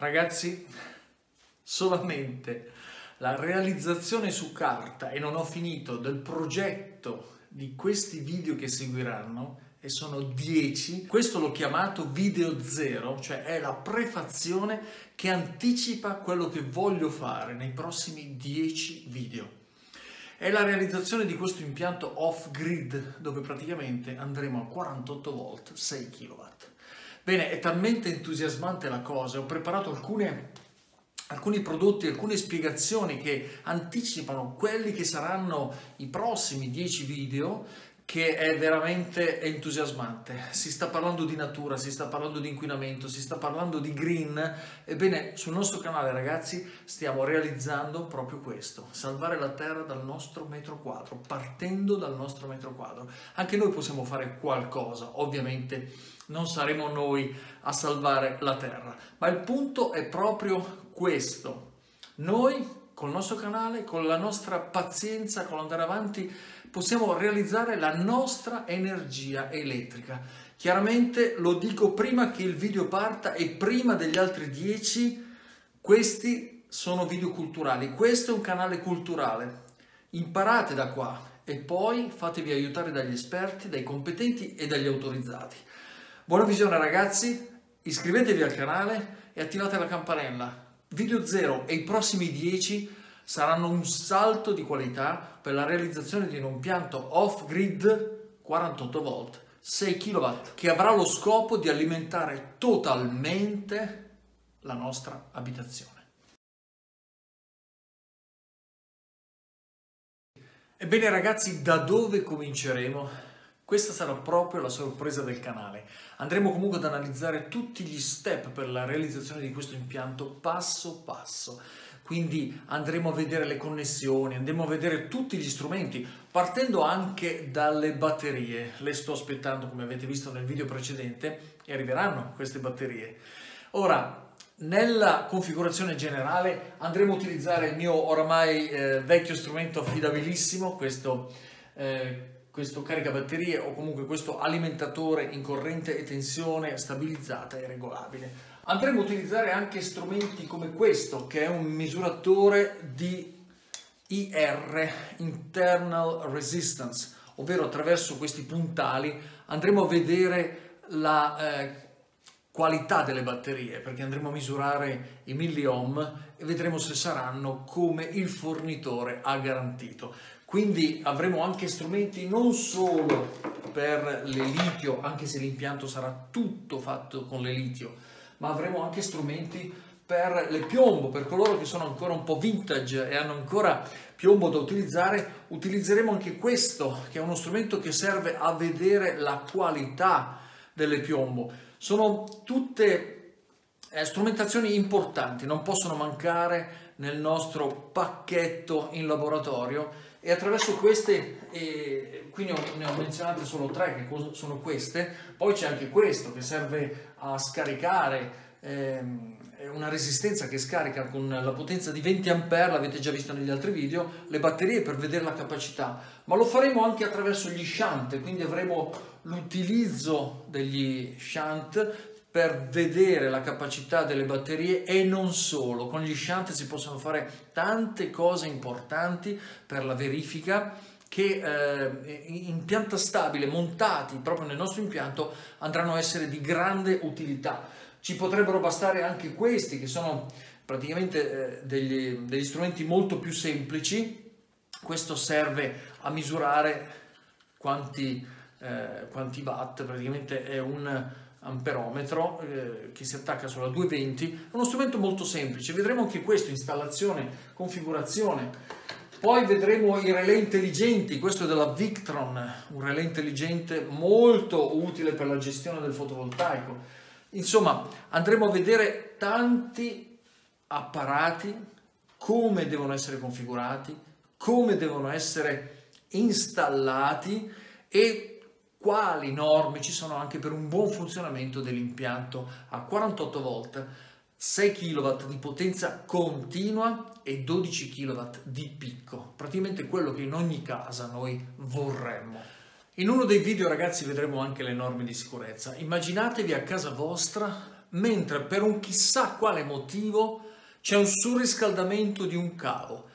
Ragazzi, solamente la realizzazione su carta, e non ho finito, del progetto di questi video che seguiranno, e sono 10, questo l'ho chiamato video zero, cioè è la prefazione che anticipa quello che voglio fare nei prossimi 10 video. È la realizzazione di questo impianto off-grid, dove praticamente andremo a 48 volt, 6 kW. Bene, è talmente entusiasmante la cosa, ho preparato alcuni prodotti, alcune spiegazioni che anticipano quelli che saranno i prossimi 10 video, che è veramente entusiasmante. Si sta parlando di natura, si sta parlando di inquinamento, si sta parlando di green. Ebbene, sul nostro canale, ragazzi, stiamo realizzando proprio questo: salvare la terra dal nostro metro quadro, partendo dal nostro metro quadro. Anche noi possiamo fare qualcosa, ovviamente non saremo noi a salvare la terra, ma il punto è proprio questo. Noi, col nostro canale, con la nostra pazienza, con l'andare avanti, possiamo realizzare la nostra energia elettrica. Chiaramente lo dico prima che il video parta e prima degli altri 10, questi sono video culturali, questo è un canale culturale. Imparate da qua e poi fatevi aiutare dagli esperti, dai competenti e dagli autorizzati. Buona visione ragazzi, iscrivetevi al canale e attivate la campanella. Video 0 e i prossimi 10 saranno un salto di qualità per la realizzazione di un impianto off-grid 48 volt, 6 kW, che avrà lo scopo di alimentare totalmente la nostra abitazione. Ebbene ragazzi, da dove cominceremo? Questa sarà proprio la sorpresa del canale. Andremo comunque ad analizzare tutti gli step per la realizzazione di questo impianto passo passo. Quindi andremo a vedere le connessioni, andremo a vedere tutti gli strumenti, partendo anche dalle batterie. Le sto aspettando, come avete visto nel video precedente, e arriveranno queste batterie. Ora, nella configurazione generale andremo a utilizzare il mio oramai vecchio strumento affidabilissimo, questo caricabatterie, o comunque questo alimentatore in corrente e tensione stabilizzata e regolabile. Andremo a utilizzare anche strumenti come questo, che è un misuratore di IR, Internal Resistance, ovvero attraverso questi puntali andremo a vedere la qualità delle batterie, perché andremo a misurare i milliohm e vedremo se saranno come il fornitore ha garantito. Quindi avremo anche strumenti non solo per le litio, anche se l'impianto sarà tutto fatto con le litio, ma avremo anche strumenti per le piombo, per coloro che sono ancora un po' vintage e hanno ancora piombo da utilizzare. Utilizzeremo anche questo, che è uno strumento che serve a vedere la qualità delle piombo. Sono tutte strumentazioni importanti, non possono mancare nel nostro pacchetto in laboratorio, e attraverso queste, quindi ne ho menzionate solo 3 che sono queste. Poi c'è anche questo che serve a scaricare, una resistenza che scarica con la potenza di 20 A, l'avete già visto negli altri video, le batterie per vedere la capacità, ma lo faremo anche attraverso gli shunt, quindi avremo l'utilizzo degli shunt per vedere la capacità delle batterie, e non solo. Con gli shunt si possono fare tante cose importanti per la verifica, che in pianta stabile, montati proprio nel nostro impianto, andranno a essere di grande utilità. Ci potrebbero bastare anche questi, che sono praticamente degli strumenti molto più semplici. Questo serve a misurare quanti watt, praticamente è un amperometro che si attacca sulla 220, è uno strumento molto semplice. Vedremo anche questo, installazione, configurazione. Poi vedremo i relè intelligenti, questo è della Victron, un relè intelligente molto utile per la gestione del fotovoltaico. Insomma, andremo a vedere tanti apparati, come devono essere configurati, come devono essere installati e quali norme ci sono anche per un buon funzionamento dell'impianto a 48 volt, 6 kW di potenza continua e 12 kW di picco, praticamente quello che in ogni casa noi vorremmo. In uno dei video, ragazzi, vedremo anche le norme di sicurezza. Immaginatevi a casa vostra mentre per un chissà quale motivo c'è un surriscaldamento di un cavo.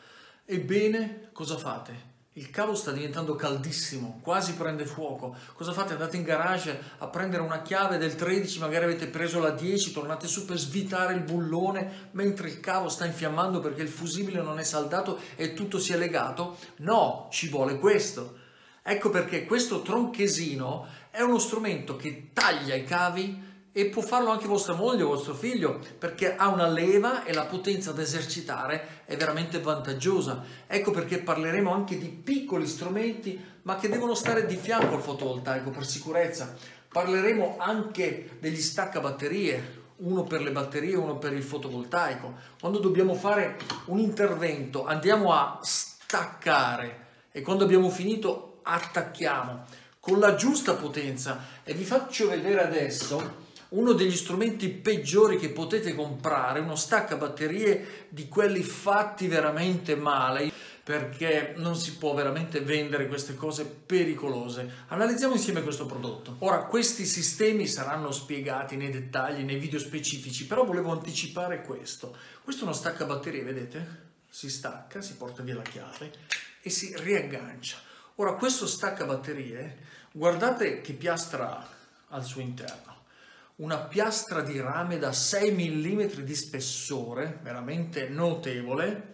Ebbene, cosa fate? Il cavo sta diventando caldissimo, quasi prende fuoco. Cosa fate? Andate in garage a prendere una chiave del 13, magari avete preso la 10, tornate su per svitare il bullone mentre il cavo sta infiammando perché il fusibile non è saldato e tutto si è legato? No, ci vuole questo. Ecco perché questo tronchesino è uno strumento che taglia i cavi e può farlo anche vostra moglie o vostro figlio, perché ha una leva e la potenza da esercitare è veramente vantaggiosa. Ecco perché parleremo anche di piccoli strumenti, ma che devono stare di fianco al fotovoltaico per sicurezza. Parleremo anche degli staccabatterie, uno per le batterie e uno per il fotovoltaico. Quando dobbiamo fare un intervento andiamo a staccare e quando abbiamo finito attacchiamo con la giusta potenza, e vi faccio vedere adesso uno degli strumenti peggiori che potete comprare, uno staccabatterie di quelli fatti veramente male, perché non si può veramente vendere queste cose pericolose. Analizziamo insieme questo prodotto. Ora, questi sistemi saranno spiegati nei dettagli, nei video specifici, però volevo anticipare questo. Questo è uno staccabatterie, vedete? Si stacca, si porta via la chiave e si riaggancia. Ora, questo staccabatterie, guardate che piastra ha al suo interno. Una piastra di rame da 6 mm di spessore, veramente notevole,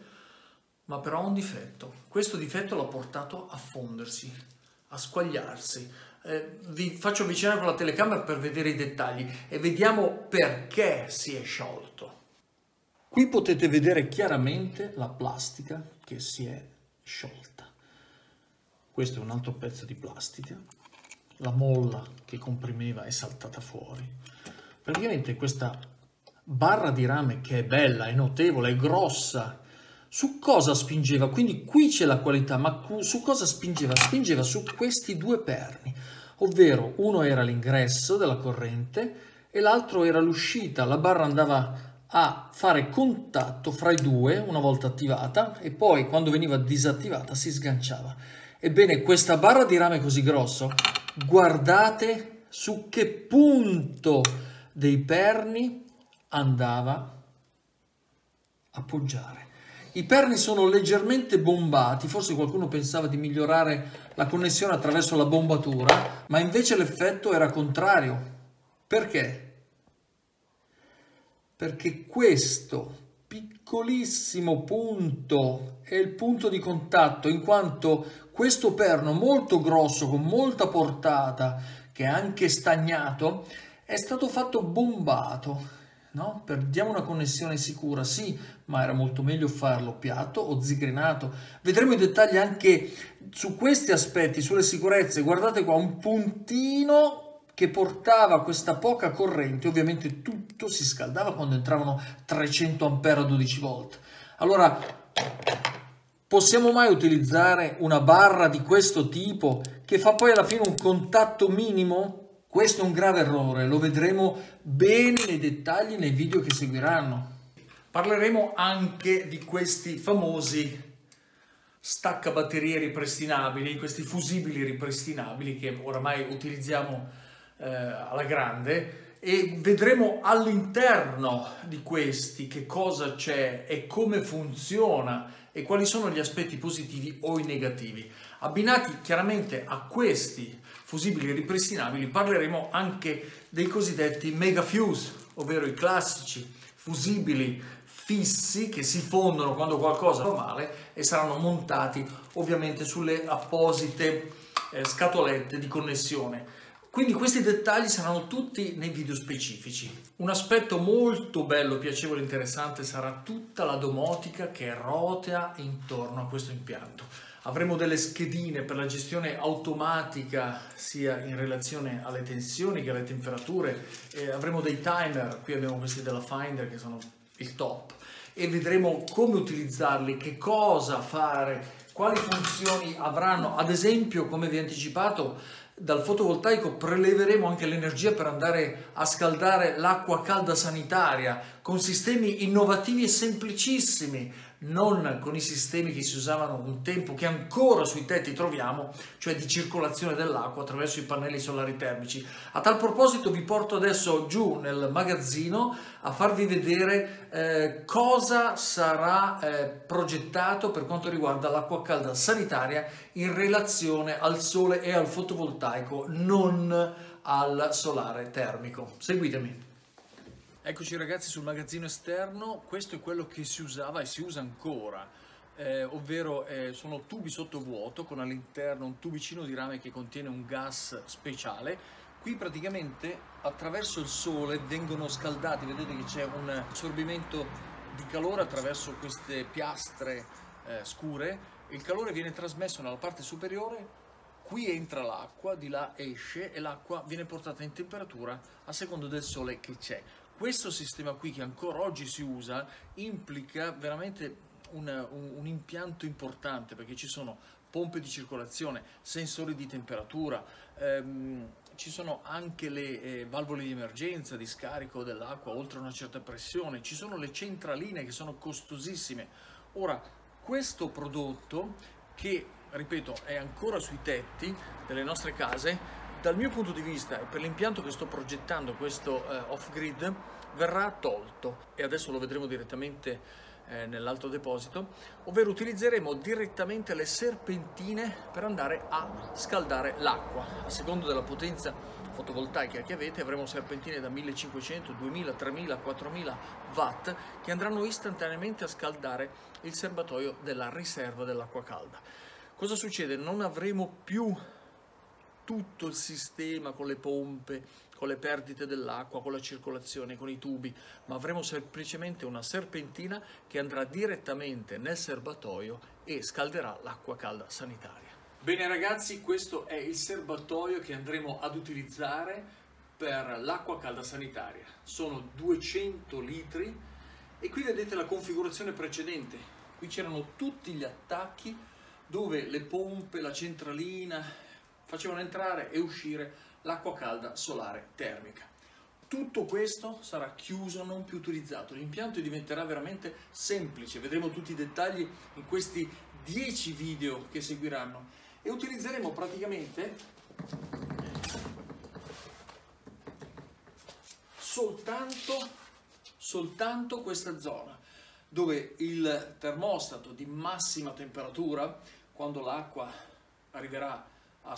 ma però ha un difetto. Questo difetto l'ha portato a fondersi, a squagliarsi. Vi faccio avvicinare con la telecamera per vedere i dettagli e vediamo perché si è sciolto. Qui potete vedere chiaramente la plastica che si è sciolta. Questo è un altro pezzo di plastica. La molla che comprimeva è saltata fuori. Praticamente questa barra di rame, che è bella, è notevole, è grossa, su cosa spingeva? Quindi qui c'è la qualità, ma su cosa spingeva? Spingeva su questi due perni, ovvero uno era l'ingresso della corrente e l'altro era l'uscita. La barra andava a fare contatto fra i due una volta attivata e poi quando veniva disattivata si sganciava. Ebbene, questa barra di rame così grosso, guardate su che punto dei perni andava a poggiare. I perni sono leggermente bombati, forse qualcuno pensava di migliorare la connessione attraverso la bombatura, ma invece l'effetto era contrario. Perché? Perché questo piccolissimo punto è il punto di contatto, in quanto questo perno molto grosso, con molta portata, che è anche stagnato, è stato fatto bombato, no? Diamo una connessione sicura, sì, ma era molto meglio farlo piatto o zigrinato. Vedremo i dettagli anche su questi aspetti, sulle sicurezze. Guardate qua, un puntino che portava questa poca corrente, ovviamente tutto si scaldava quando entravano 300 ampere a 12 volt. Allora, possiamo mai utilizzare una barra di questo tipo che fa poi alla fine un contatto minimo? Questo è un grave errore, lo vedremo bene nei dettagli nei video che seguiranno. Parleremo anche di questi famosi staccabatterie ripristinabili, questi fusibili ripristinabili che oramai utilizziamo alla grande, e vedremo all'interno di questi che cosa c'è e come funziona e quali sono gli aspetti positivi o i negativi. Abbinati chiaramente a questi fusibili ripristinabili parleremo anche dei cosiddetti mega fuse, ovvero i classici fusibili fissi che si fondono quando qualcosa va male e saranno montati ovviamente sulle apposite scatolette di connessione. Quindi questi dettagli saranno tutti nei video specifici. Un aspetto molto bello, piacevole e interessante sarà tutta la domotica che rotea intorno a questo impianto. Avremo delle schedine per la gestione automatica sia in relazione alle tensioni che alle temperature, avremo dei timer, qui abbiamo questi della Finder che sono il top, e vedremo come utilizzarli, che cosa fare, quali funzioni avranno. Ad esempio, come vi ho anticipato, dal fotovoltaico preleveremo anche l'energia per andare a scaldare l'acqua calda sanitaria con sistemi innovativi e semplicissimi, non con i sistemi che si usavano un tempo, che ancora sui tetti troviamo, cioè di circolazione dell'acqua attraverso i pannelli solari termici. A tal proposito vi porto adesso giù nel magazzino a farvi vedere cosa sarà progettato per quanto riguarda l'acqua calda sanitaria in relazione al sole e al fotovoltaico, non al solare termico. Seguitemi. Eccoci ragazzi sul magazzino esterno. Questo è quello che si usava e si usa ancora, ovvero sono tubi sottovuoto con all'interno un tubicino di rame che contiene un gas speciale. Qui praticamente attraverso il sole vengono scaldati, vedete che c'è un assorbimento di calore attraverso queste piastre scure. Il calore viene trasmesso nella parte superiore, qui entra l'acqua, di là esce e l'acqua viene portata in temperatura a seconda del sole che c'è. Questo sistema qui, che ancora oggi si usa, implica veramente un impianto importante, perché ci sono pompe di circolazione, sensori di temperatura, ci sono anche le valvole di emergenza di scarico dell'acqua oltre una certa pressione, ci sono le centraline che sono costosissime. Ora, questo prodotto, che ripeto è ancora sui tetti delle nostre case, dal mio punto di vista e per l'impianto che sto progettando, questo off-grid, verrà tolto e adesso lo vedremo direttamente nell'alto deposito, ovvero utilizzeremo direttamente le serpentine per andare a scaldare l'acqua. A seconda della potenza fotovoltaica che avete avremo serpentine da 1500, 2000, 3000, 4000 watt che andranno istantaneamente a scaldare il serbatoio della riserva dell'acqua calda. Cosa succede? Non avremo più tutto il sistema con le pompe, con le perdite dell'acqua, con la circolazione, con i tubi, ma avremo semplicemente una serpentina che andrà direttamente nel serbatoio e scalderà l'acqua calda sanitaria. Bene ragazzi, questo è il serbatoio che andremo ad utilizzare per l'acqua calda sanitaria. Sono 200 litri e qui vedete la configurazione precedente. Qui c'erano tutti gli attacchi dove le pompe, la centralina facevano entrare e uscire l'acqua calda solare termica. Tutto questo sarà chiuso, non più utilizzato. L'impianto diventerà veramente semplice. Vedremo tutti i dettagli in questi 10 video che seguiranno e utilizzeremo praticamente soltanto questa zona dove il termostato di massima temperatura, quando l'acqua arriverà a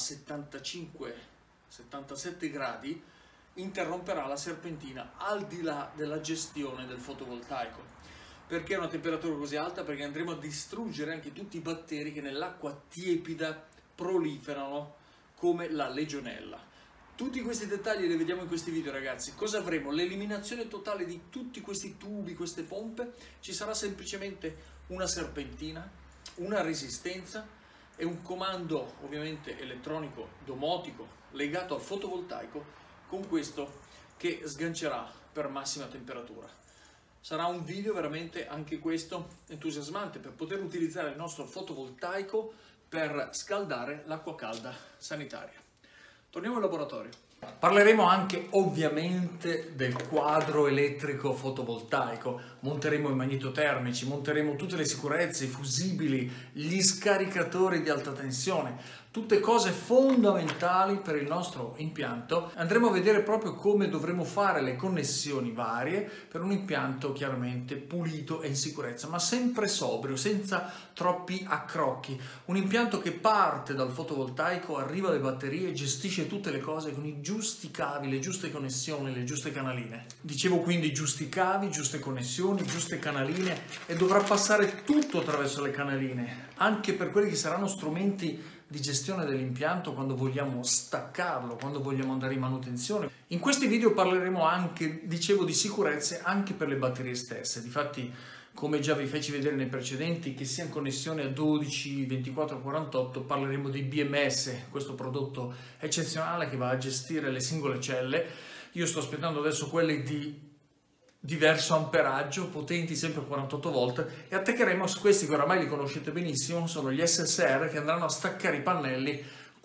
75-77 gradi, interromperà la serpentina al di là della gestione del fotovoltaico. Perché una temperatura così alta? Perché andremo a distruggere anche tutti i batteri che nell'acqua tiepida proliferano come la legionella. Tutti questi dettagli li vediamo in questi video ragazzi. Cosa avremo? L'eliminazione totale di tutti questi tubi, queste pompe. Ci sarà semplicemente una serpentina, una resistenza e un comando ovviamente elettronico domotico legato al fotovoltaico con questo che sgancerà per massima temperatura. Sarà un video veramente anche questo entusiasmante per poter utilizzare il nostro fotovoltaico per scaldare l'acqua calda sanitaria. Torniamo al laboratorio. Parleremo anche ovviamente del quadro elettrico fotovoltaico, monteremo i magnetotermici, monteremo tutte le sicurezze, i fusibili, gli scaricatori di alta tensione, tutte cose fondamentali per il nostro impianto. Andremo a vedere proprio come dovremo fare le connessioni varie per un impianto chiaramente pulito e in sicurezza, ma sempre sobrio, senza troppi accrocchi. Un impianto che parte dal fotovoltaico, arriva alle batterie, gestisce tutte le cose con i giusti cavi, le giuste connessioni, le giuste canaline. Dicevo quindi giusti cavi, giuste connessioni, giuste canaline e dovrà passare tutto attraverso le canaline, anche per quelli che saranno strumenti di gestione dell'impianto quando vogliamo staccarlo, quando vogliamo andare in manutenzione. In questi video parleremo anche, dicevo, di sicurezze anche per le batterie stesse. Difatti, come già vi feci vedere nei precedenti, che sia in connessione a 12, 24, 48, parleremo di BMS, questo prodotto eccezionale che va a gestire le singole celle. Io sto aspettando adesso quelle di diverso amperaggio, potenti sempre 48 volt, e attaccheremo su questi che oramai li conoscete benissimo, sono gli SSR che andranno a staccare i pannelli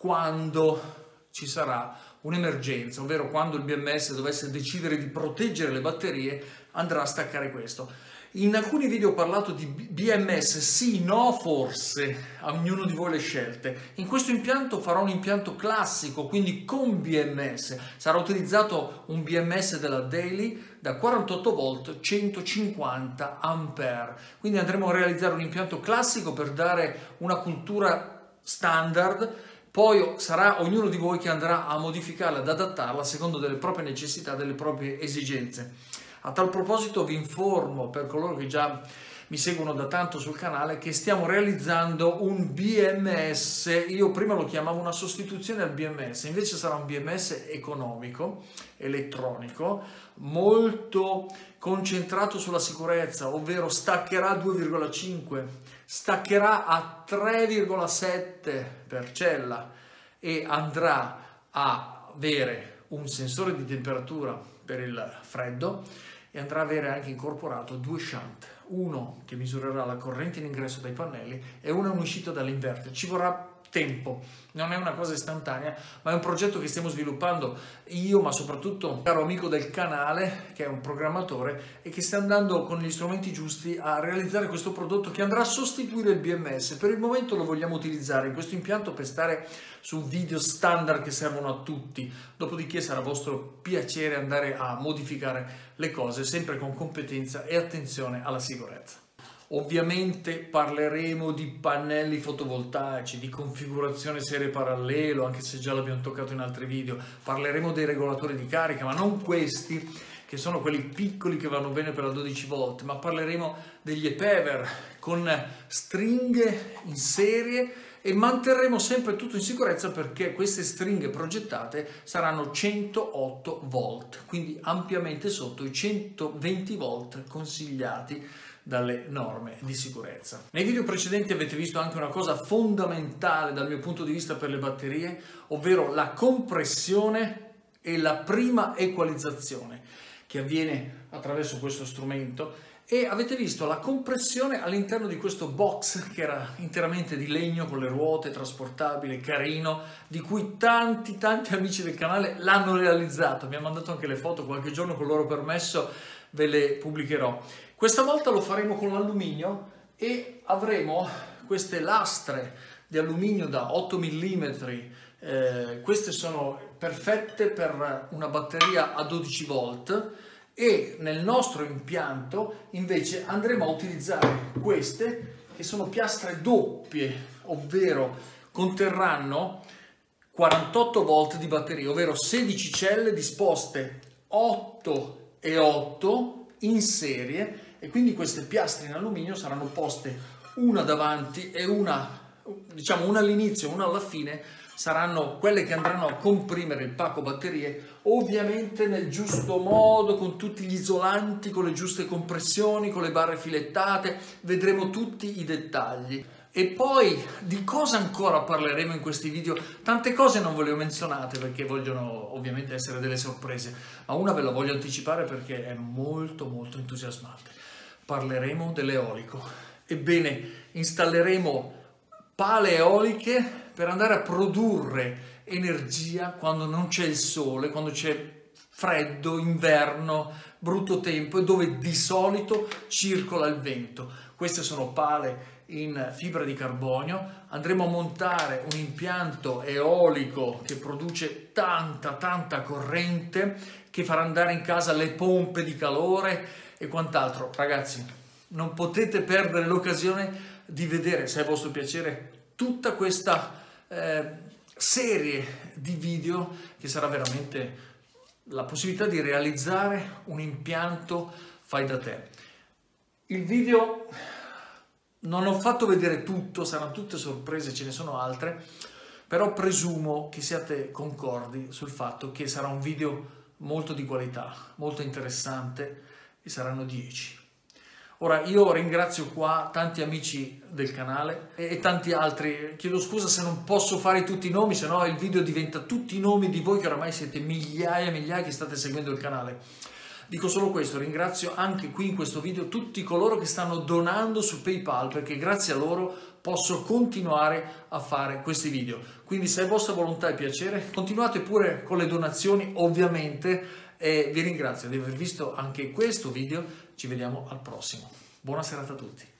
quando ci sarà un'emergenza, ovvero quando il BMS dovesse decidere di proteggere le batterie andrà a staccare questo. In alcuni video ho parlato di BMS, sì, no, forse, a ognuno di voi le scelte. In questo impianto farò un impianto classico, quindi con BMS. Sarà utilizzato un BMS della Daily da 48 volt, 150 ampere. Quindi andremo a realizzare un impianto classico per dare una cultura standard. Poi sarà ognuno di voi che andrà a modificarla, ad adattarla secondo delle proprie necessità, delle proprie esigenze. A tal proposito vi informo, per coloro che già mi seguono da tanto sul canale, che stiamo realizzando un BMS. Io prima lo chiamavo una sostituzione al BMS, invece sarà un BMS economico, elettronico, molto concentrato sulla sicurezza, ovvero staccherà a 2,5, staccherà a 3,7 per cella e andrà a avere un sensore di temperatura per il freddo e andrà a avere anche incorporato 2 shunt, uno che misurerà la corrente in ingresso dai pannelli e uno in uscita dall'inverter. Ci vorrà tempo, non è una cosa istantanea, ma è un progetto che stiamo sviluppando io, ma soprattutto un caro amico del canale che è un programmatore e che sta andando con gli strumenti giusti a realizzare questo prodotto che andrà a sostituire il BMS. Per il momento lo vogliamo utilizzare in questo impianto per stare su video standard che servono a tutti, dopodiché sarà vostro piacere andare a modificare le cose sempre con competenza e attenzione alla sicurezza. Ovviamente parleremo di pannelli fotovoltaici, di configurazione serie parallelo, anche se già l'abbiamo toccato in altri video. Parleremo dei regolatori di carica, ma non questi, che sono quelli piccoli che vanno bene per la 12 volt, ma parleremo degli EPEVER con stringhe in serie e manterremo sempre tutto in sicurezza perché queste stringhe progettate saranno 108 volt, quindi ampiamente sotto i 120 volt consigliati dalle norme di sicurezza. Nei video precedenti avete visto anche una cosa fondamentale dal mio punto di vista per le batterie, ovvero la compressione e la prima equalizzazione che avviene attraverso questo strumento, e avete visto la compressione all'interno di questo box che era interamente di legno con le ruote, trasportabile, carino, di cui tanti amici del canale l'hanno realizzato. Mi hanno mandato anche le foto, qualche giorno con il loro permesso ve le pubblicherò. Questa volta lo faremo con l'alluminio e avremo queste lastre di alluminio da 8 mm, queste sono perfette per una batteria a 12 volt e nel nostro impianto invece andremo a utilizzare queste che sono piastre doppie, ovvero conterranno 48 volt di batteria, ovvero 16 celle disposte 8 e 8 in serie, e quindi queste piastre in alluminio saranno poste una davanti e una, diciamo una all'inizio e una alla fine, saranno quelle che andranno a comprimere il pacco batterie, ovviamente nel giusto modo, con tutti gli isolanti, con le giuste compressioni, con le barre filettate, vedremo tutti i dettagli. E poi di cosa ancora parleremo in questi video? Tante cose non ve le ho menzionate perché vogliono ovviamente essere delle sorprese, ma una ve la voglio anticipare perché è molto entusiasmante. Parleremo dell'eolico. Ebbene, installeremo pale eoliche per andare a produrre energia quando non c'è il sole, quando c'è freddo, inverno, brutto tempo e dove di solito circola il vento. Queste sono pale in fibra di carbonio. Andremo a montare un impianto eolico che produce tanta corrente, che farà andare in casa le pompe di calore e quant'altro. Ragazzi, non potete perdere l'occasione di vedere, se è vostro piacere, tutta questa serie di video che sarà veramente la possibilità di realizzare un impianto fai da te. Il video non ho fatto vedere tutto, saranno tutte sorprese, ce ne sono altre, però presumo che siate concordi sul fatto che sarà un video molto di qualità, molto interessante e saranno 10. Ora io ringrazio qua tanti amici del canale e tanti altri, chiedo scusa se non posso fare tutti i nomi, se no il video diventa tutti i nomi di voi che oramai siete migliaia e migliaia che state seguendo il canale. Dico solo questo, ringrazio anche qui in questo video tutti coloro che stanno donando su PayPal, perché grazie a loro posso continuare a fare questi video. Quindi se è vostra volontà e piacere, continuate pure con le donazioni ovviamente, e vi ringrazio di aver visto anche questo video. Ci vediamo al prossimo. Buona serata a tutti.